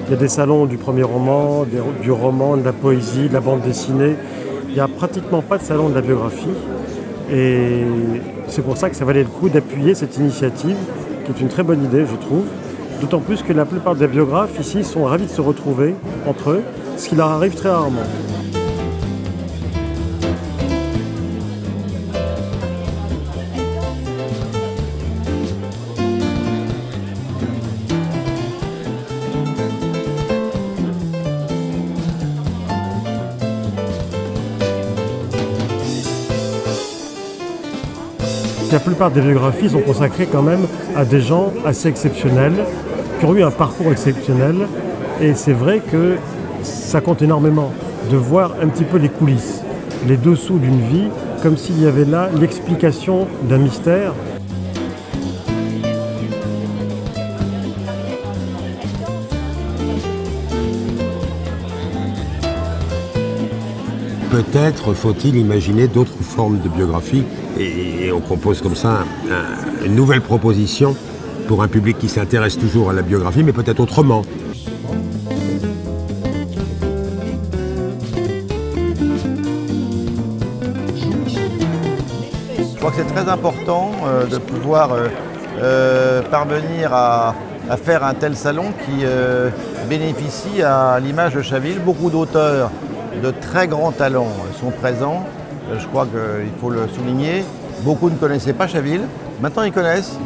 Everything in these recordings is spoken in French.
Il y a des salons du premier roman, du roman, de la poésie, de la bande dessinée. Il n'y a pratiquement pas de salon de la biographie. Et c'est pour ça que ça valait le coup d'appuyer cette initiative, qui est une très bonne idée, je trouve. D'autant plus que la plupart des biographes ici sont ravis de se retrouver entre eux, ce qui leur arrive très rarement. La plupart des biographies sont consacrées quand même à des gens assez exceptionnels, qui ont eu un parcours exceptionnel. Et c'est vrai que ça compte énormément de voir un petit peu les coulisses, les dessous d'une vie, comme s'il y avait là l'explication d'un mystère. Peut-être faut-il imaginer d'autres formes de biographie et on propose comme ça une nouvelle proposition pour un public qui s'intéresse toujours à la biographie, mais peut-être autrement. Je crois que c'est très important de pouvoir parvenir à faire un tel salon qui bénéficie à l'image de Chaville. Beaucoup d'auteurs de très grands talents sont présents. Je crois qu'il faut le souligner. Beaucoup ne connaissaient pas Chaville. Maintenant, ils connaissent.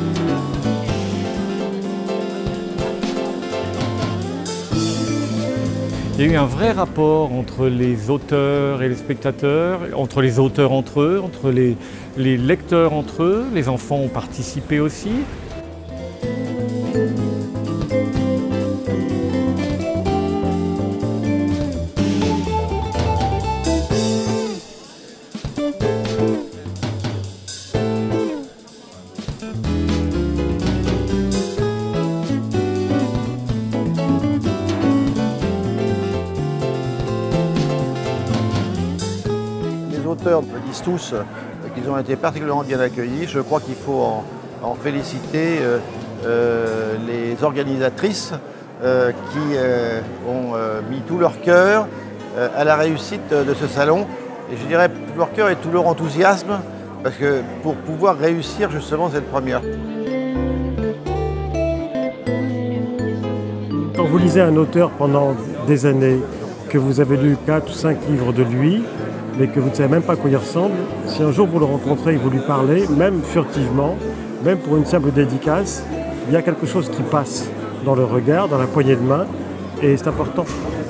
Il y a eu un vrai rapport entre les auteurs et les spectateurs, entre les auteurs entre eux, entre les lecteurs entre eux. Les enfants ont participé aussi. Les auteurs me disent tous qu'ils ont été particulièrement bien accueillis. Je crois qu'il faut en féliciter les organisatrices qui ont mis tout leur cœur à la réussite de ce salon. Et je dirais tout leur cœur et tout leur enthousiasme, parce que pour pouvoir réussir justement cette première. Quand vous lisez un auteur pendant des années, que vous avez lu 4 ou 5 livres de lui, mais que vous ne savez même pas à quoi il ressemble, si un jour vous le rencontrez et vous lui parlez, même furtivement, même pour une simple dédicace, il y a quelque chose qui passe dans le regard, dans la poignée de main, et c'est important.